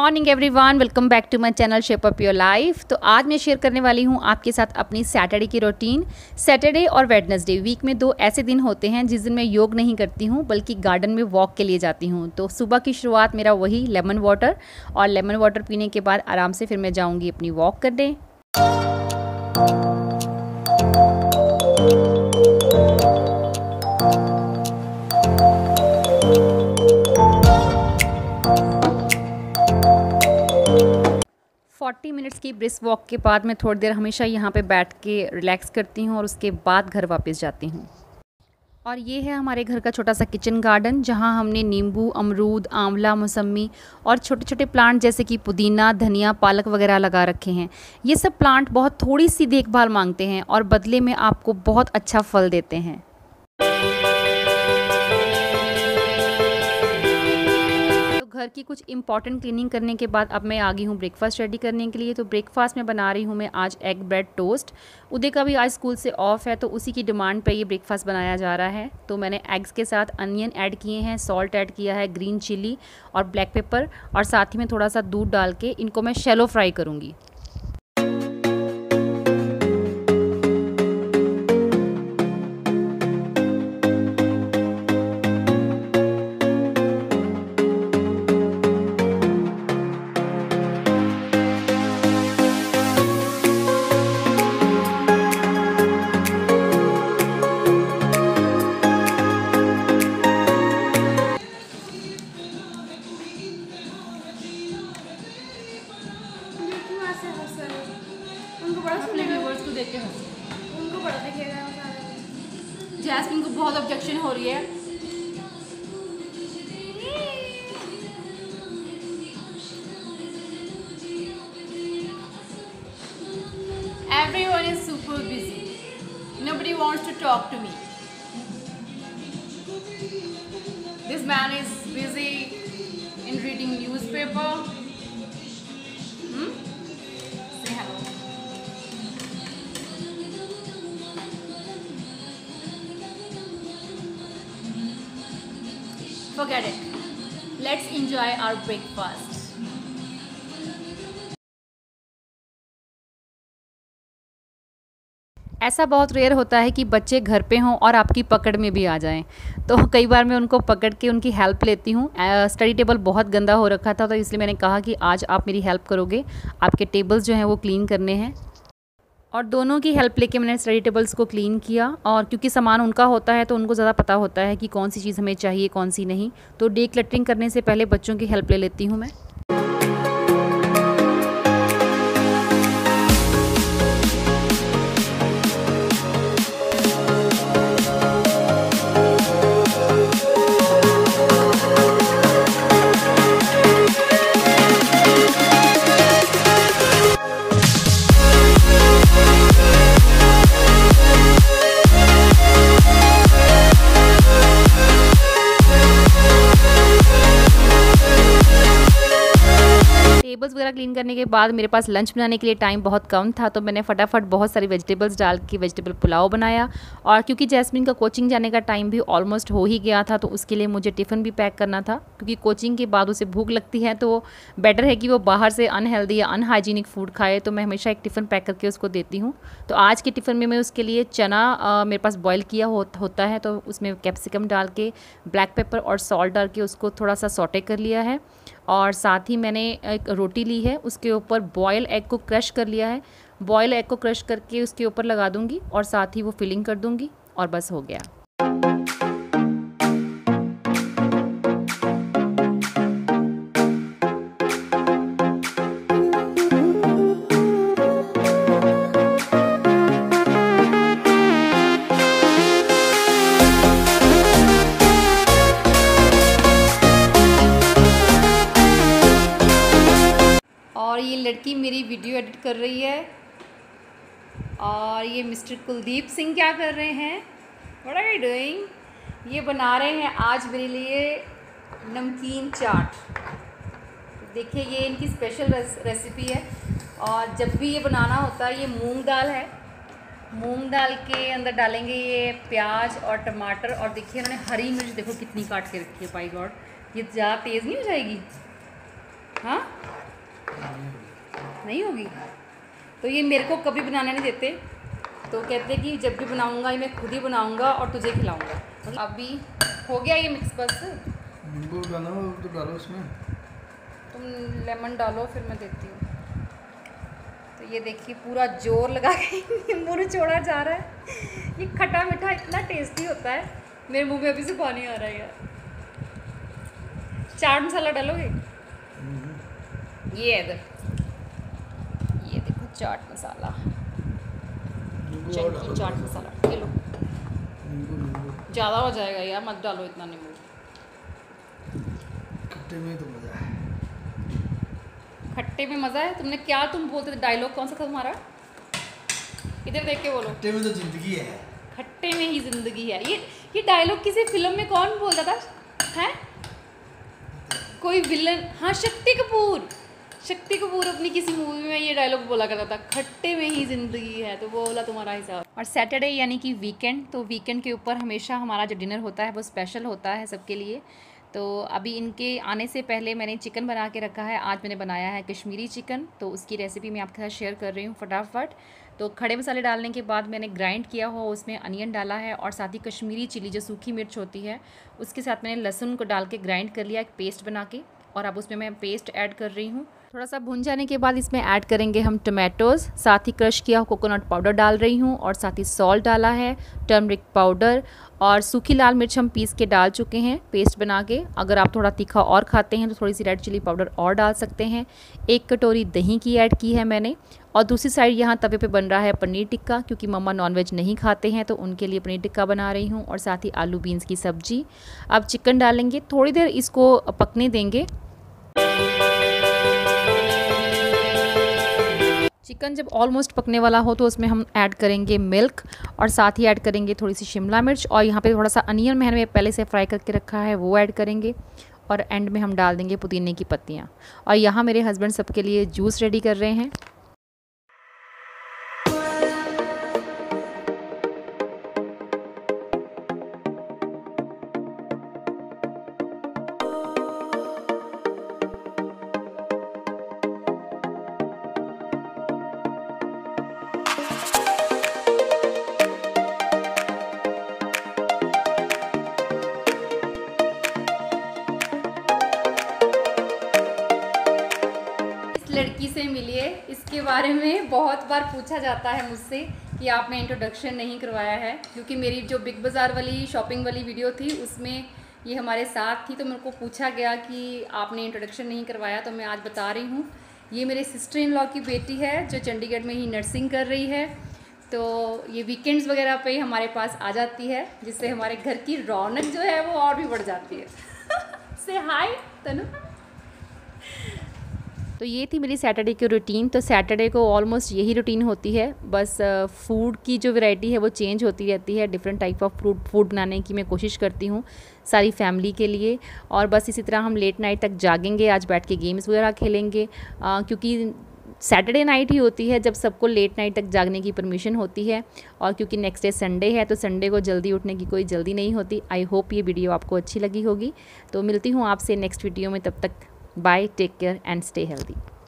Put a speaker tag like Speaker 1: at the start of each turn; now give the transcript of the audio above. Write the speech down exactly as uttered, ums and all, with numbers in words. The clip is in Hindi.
Speaker 1: Morning everyone, welcome back to my channel shape up your life. तो आज मैं शेयर करने वाली हूँ आपके साथ अपनी सैटरडे की रूटीन। सैटरडे और वेडनेसडे वीक में दो ऐसे दिन होते हैं जिस दिन मैं योग नहीं करती हूँ बल्कि गार्डन में वॉक के लिए जाती हूँ। तो सुबह की शुरुआत मेरा वही लेमन वाटर और लेमन वाटर पीने के बाद आराम से फिर मैं जाऊँगी अपनी वॉक करने। फोर्टी मिनट्स की ब्रिस्क वॉक के बाद मैं थोड़ी देर हमेशा यहाँ पे बैठ के रिलैक्स करती हूँ और उसके बाद घर वापस जाती हूँ। और ये है हमारे घर का छोटा सा किचन गार्डन जहाँ हमने नींबू, अमरूद, आंवला, मौसमी और छोटे छोटे प्लांट जैसे कि पुदीना, धनिया, पालक वगैरह लगा रखे हैं। ये सब प्लांट बहुत थोड़ी सी देखभाल मांगते हैं और बदले में आपको बहुत अच्छा फल देते हैं। घर की कुछ इंपॉर्टेंट क्लीनिंग करने के बाद अब मैं आ गई हूँ ब्रेकफास्ट रेडी करने के लिए। तो ब्रेकफास्ट में बना रही हूँ मैं आज एग ब्रेड टोस्ट। उदय का भी आज स्कूल से ऑफ है तो उसी की डिमांड पे ये ब्रेकफास्ट बनाया जा रहा है। तो मैंने एग्स के साथ अनियन ऐड किए हैं, सॉल्ट ऐड किया है, ग्रीन चिली और ब्लैक पेपर और साथ ही में थोड़ा सा दूध डाल के इनको मैं शैलो फ्राई करूँगी।
Speaker 2: अपने व्यूअर्स को देख के हंस,
Speaker 3: उनको बड़ा दिखेगा सारा।
Speaker 2: जैस्मिन को बहुत ऑब्जेक्शन हो रही है। Everyone is super busy. Nobody wants to talk to me. This man is busy in reading newspaper. Hmm? Say hello. Forget it. Let's enjoy our breakfast.
Speaker 1: ऐसा बहुत रेयर होता है कि बच्चे घर पे हों और आपकी पकड़ में भी आ जाएं। तो कई बार मैं उनको पकड़ के उनकी हेल्प लेती हूँ। स्टडी टेबल बहुत गंदा हो रखा था तो इसलिए मैंने कहा कि आज आप मेरी हेल्प करोगे, आपके टेबल्स जो हैं वो क्लीन करने हैं। और दोनों की हेल्प लेके मैंने स्टडी टेबल्स को क्लीन किया। और क्योंकि सामान उनका होता है तो उनको ज़्यादा पता होता है कि कौन सी चीज़ हमें चाहिए कौन सी नहीं। तो डे क्लटरिंग करने से पहले बच्चों की हेल्प ले लेती हूँ मैं। टेबल्स वगैरह क्लीन करने के बाद मेरे पास लंच बनाने के लिए टाइम बहुत कम था तो मैंने फटाफट बहुत सारी वेजिटेबल्स डाल के वेजिटेबल पुलाव बनाया। और क्योंकि जैस्मिन का कोचिंग जाने का टाइम भी ऑलमोस्ट हो ही गया था तो उसके लिए मुझे टिफ़िन भी पैक करना था। क्योंकि कोचिंग के बाद उसे भूख लगती है तो बेटर है कि वो बाहर से अनहेल्दी या अनहाइजीनिक फूड खाए। तो मैं हमेशा एक टिफ़िन पैक करके उसको देती हूँ। तो आज के टिफ़िन में मैं उसके लिए चना आ, मेरे पास बॉयल किया हो, होता है तो उसमें कैप्सिकम डाल के ब्लैक पेपर और सॉल्ट डाल के उसको थोड़ा सा सॉटे कर लिया है। और साथ ही मैंने एक रोटी ली है, उसके ऊपर बॉयल एग को क्रश कर लिया है। बॉयल एग को क्रश करके उसके ऊपर लगा दूंगी और साथ ही वो फिलिंग कर दूंगी और बस हो गया। और ये लड़की मेरी वीडियो एडिट कर रही है और ये मिस्टर कुलदीप सिंह क्या कर रहे हैं, व्हाट आर यू डूइंग? ये बना रहे हैं आज मेरे लिए नमकीन चाट। देखिए ये इनकी स्पेशल रेसिपी है और जब भी ये बनाना होता है, ये मूंग दाल है, मूंग दाल के अंदर डालेंगे ये प्याज और टमाटर और देखिए इन्होंने हरी मिर्च देखो कितनी काट के रखी है। बाय गॉड, ये ज़्यादा तेज़ नहीं हो जाएगी? हाँ नहीं होगी तो ये मेरे को कभी बनाने नहीं देते, तो कहते कि जब भी बनाऊंगा ये मैं खुद ही बनाऊंगा और तुझे खिलाऊंगा। अभी हो गया ये मिक्स, बस
Speaker 4: नींबू डालो तो डालो इसमें,
Speaker 1: तुम लेमन डालो फिर मैं देती हूँ। तो ये देखिए पूरा जोर लगा के नींबू निचोड़ा जा रहा है। ये खट्टा मीठा इतना टेस्टी होता है, मेरे मुंह में अभी से पानी आ रहा है यार। चाट मसाला डालोगे? ये है इधर, ये देखो चाट मसाला,
Speaker 4: नींबू और
Speaker 1: चंकी
Speaker 4: डालो,
Speaker 1: चाट मसाला। ये लो,
Speaker 4: नींबू नींबू
Speaker 1: ज़्यादा हो जाएगा यार, मत डालो इतना नींबू।
Speaker 4: खट्टे में तो मजा है।
Speaker 1: खट्टे में मज़ा है? तुमने क्या तुम बोलते थे, डायलॉग कौन सा था तुम्हारा? इधर देख के बोलो।
Speaker 4: खट्टे में तो जिंदगी है।
Speaker 1: खट्टे में ही जिंदगी है। ये ये डायलॉग किसी फिल्म में कौन बोलता था? हैं? कोई विलन? हाँ, शक्ति कपूर। शक्ति कपूर अपनी किसी मूवी में ये डायलॉग बोला करता था, खट्टे में ही ज़िंदगी है। तो वो बोला तुम्हारा हिसाब। और सैटरडे यानी कि वीकेंड, तो वीकेंड के ऊपर हमेशा हमारा जो डिनर होता है वो स्पेशल होता है सबके लिए। तो अभी इनके आने से पहले मैंने चिकन बना के रखा है। आज मैंने बनाया है कश्मीरी चिकन, तो उसकी रेसिपी मैं आपके साथ शेयर कर रही हूँ फटाफट। तो खड़े मसाले डालने के बाद मैंने ग्राइंड किया हुआ उसमें अनियन डाला है, और साथ ही कश्मीरी चिली जो सूखी मिर्च होती है उसके साथ मैंने लहसुन को डाल के ग्राइंड कर लिया एक पेस्ट बना के, और अब उसमें मैं पेस्ट ऐड कर रही हूँ। थोड़ा सा भुन जाने के बाद इसमें ऐड करेंगे हम टमाटोज़, साथ ही क्रश किया कोकोनट पाउडर डाल रही हूँ, और साथ ही सॉल्ट डाला है, टर्मरिक पाउडर और सूखी लाल मिर्च हम पीस के डाल चुके हैं पेस्ट बना के। अगर आप थोड़ा तीखा और खाते हैं तो थोड़ी सी रेड चिली पाउडर और डाल सकते हैं। एक कटोरी दही की ऐड की है मैंने, और दूसरी साइड यहाँ तवे पे बन रहा है पनीर टिक्का, क्योंकि मम्मा नॉनवेज नहीं खाते हैं तो उनके लिए पनीर टिक्का बना रही हूँ, और साथ ही आलू बीन्स की सब्जी। अब चिकन डालेंगे, थोड़ी देर इसको पकने देंगे। चिकन जब ऑलमोस्ट पकने वाला हो तो उसमें हम ऐड करेंगे मिल्क, और साथ ही ऐड करेंगे थोड़ी सी शिमला मिर्च, और यहाँ पे थोड़ा सा अनियन मैंने पहले से फ्राई करके रखा है वो ऐड करेंगे, और एंड में हम डाल देंगे पुदीने की पत्तियाँ। और यहाँ मेरे हस्बैंड सबके लिए जूस रेडी कर रहे हैं। लड़की से मिलिए, इसके बारे में बहुत बार पूछा जाता है मुझसे कि आपने इंट्रोडक्शन नहीं करवाया है, क्योंकि मेरी जो बिग बाज़ार वाली शॉपिंग वाली वीडियो थी उसमें ये हमारे साथ थी, तो मेरे को पूछा गया कि आपने इंट्रोडक्शन नहीं करवाया, तो मैं आज बता रही हूँ। ये मेरे सिस्टर इन लॉ की बेटी है जो चंडीगढ़ में ही नर्सिंग कर रही है, तो ये वीकेंड्स वगैरह पे हमारे पास आ जाती है, जिससे हमारे घर की रौनक जो है वो और भी बढ़ जाती है। से हाय तनु। तो ये थी मेरी सैटरडे की रूटीन। तो सैटरडे को ऑलमोस्ट यही रूटीन होती है, बस फूड की जो वैरायटी है वो चेंज होती रहती है। Different type of food food बनाने की मैं कोशिश करती हूँ सारी फैमिली के लिए, और बस इसी तरह हम लेट नाइट तक जागेंगे, आज बैठ के गेम्स वगैरह खेलेंगे, आ, क्योंकि सैटरडे नाइट ही होती है जब सबको लेट नाइट तक जागने की परमिशन होती है, और क्योंकि नेक्स्ट डे संडे है तो संडे को जल्दी उठने की कोई जल्दी नहीं होती। आई होप ये वीडियो आपको अच्छी लगी होगी। तो मिलती हूँ आपसे नेक्स्ट वीडियो में, तब तक bye, take care and stay healthy.